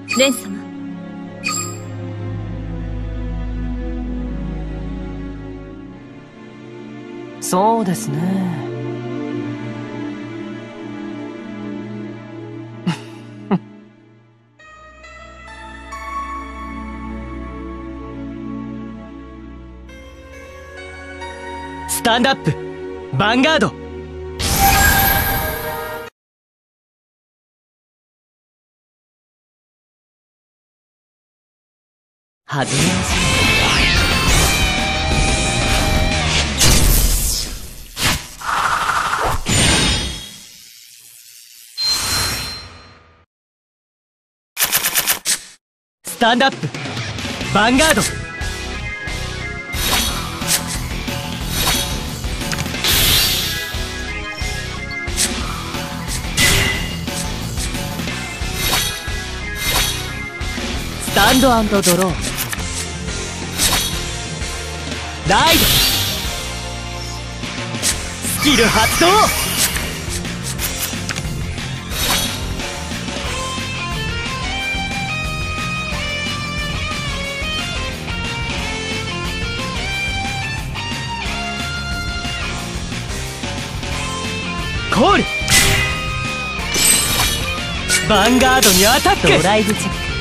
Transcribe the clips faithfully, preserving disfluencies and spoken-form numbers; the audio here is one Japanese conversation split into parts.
レン様。 そうですね。スタンドアップ、ヴァンガード。始めましょう。スタンドアップ、ヴァンガード。スタンドアンドドロー。ライド。スキル発動。コール。ヴァンガードにアタック。ドライブチェック。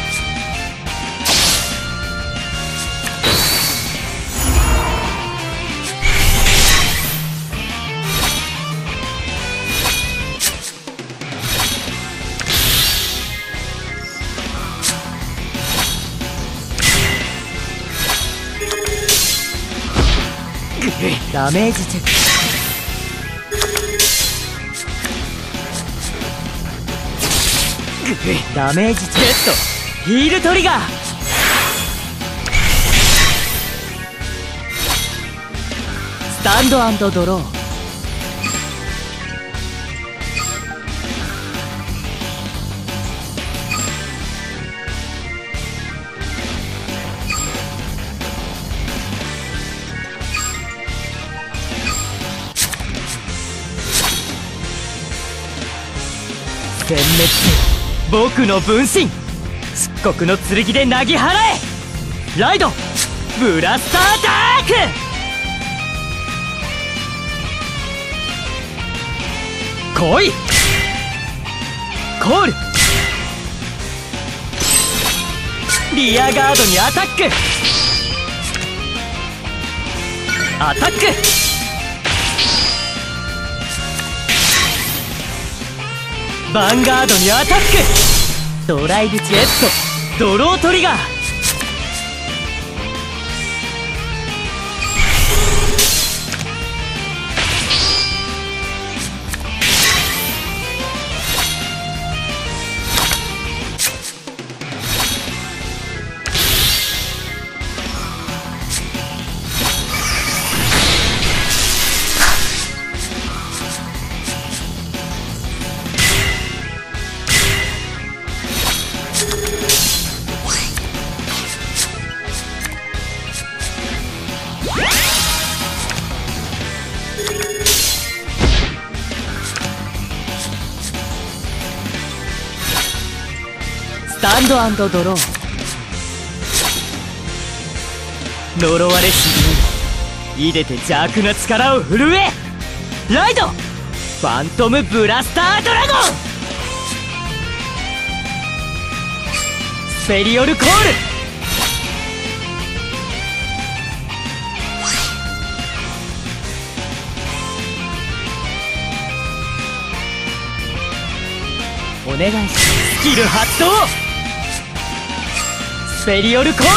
ダメージチェック。ダメージチェック。ヒールトリガー。スタンドアンドドロー。殲滅、僕の分身。漆黒の剣でなぎ払え。ライド、ブラスターダーク。来い。コール。リアガードにアタック。アタック。ヴァンガードにアタック。ドライブチェット、ドロートリガー。スタンドアンドドロー。呪われしに入れて邪悪な力を振るえ。ライド、ファントムブラスタードラゴン。スフェリオルコール。お願いします。スキル発動。スフェリオルコール。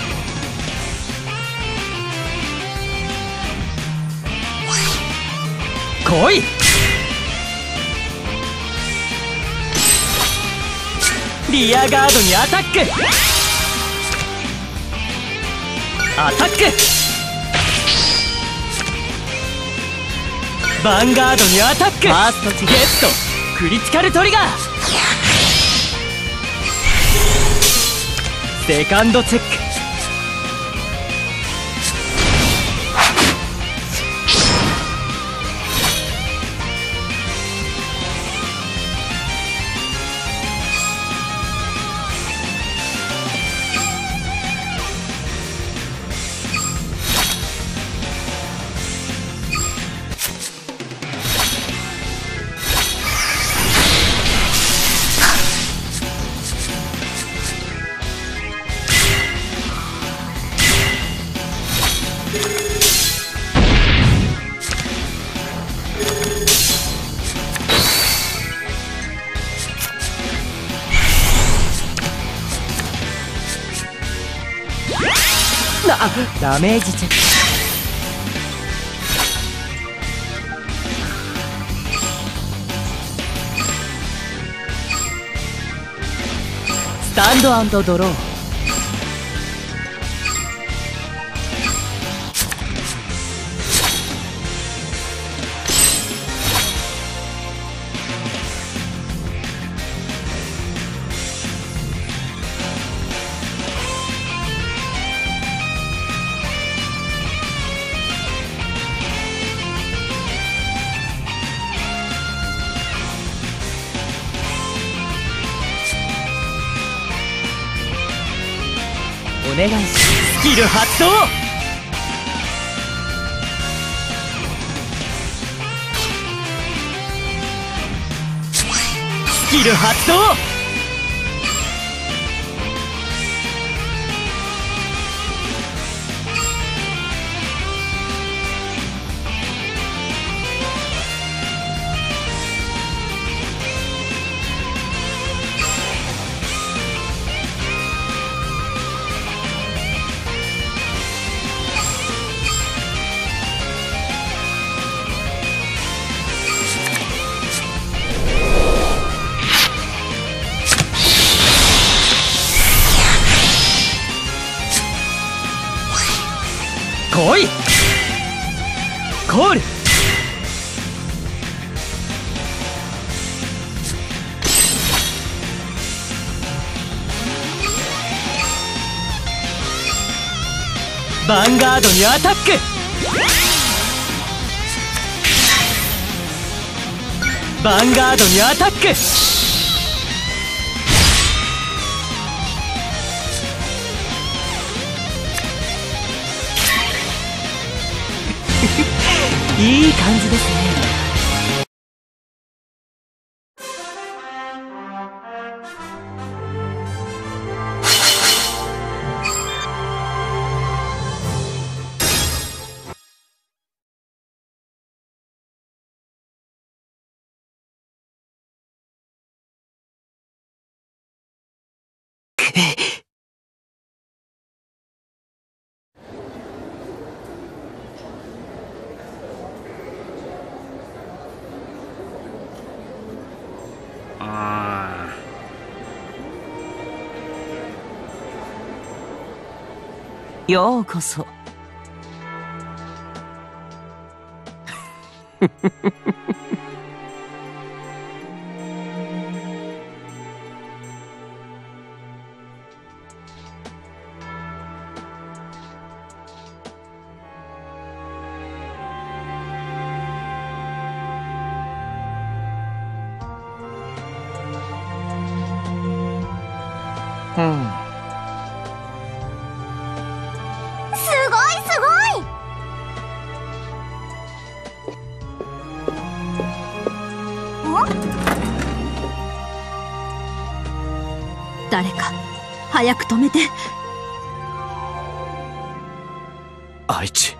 来い。リアガードにアタック。アタック。ヴァンガードにアタック。ファーストチゲット、クリティカルトリガー。セカンドチェック。 ダメージチェック。スタンドアンドドロー。お願いします。スキル発動。スキル発動。来いコール。ヴァンガードにアタック。ヴァンガードにアタック。いい感じですね。ようこそ。うん。 誰か早く止めて。 愛知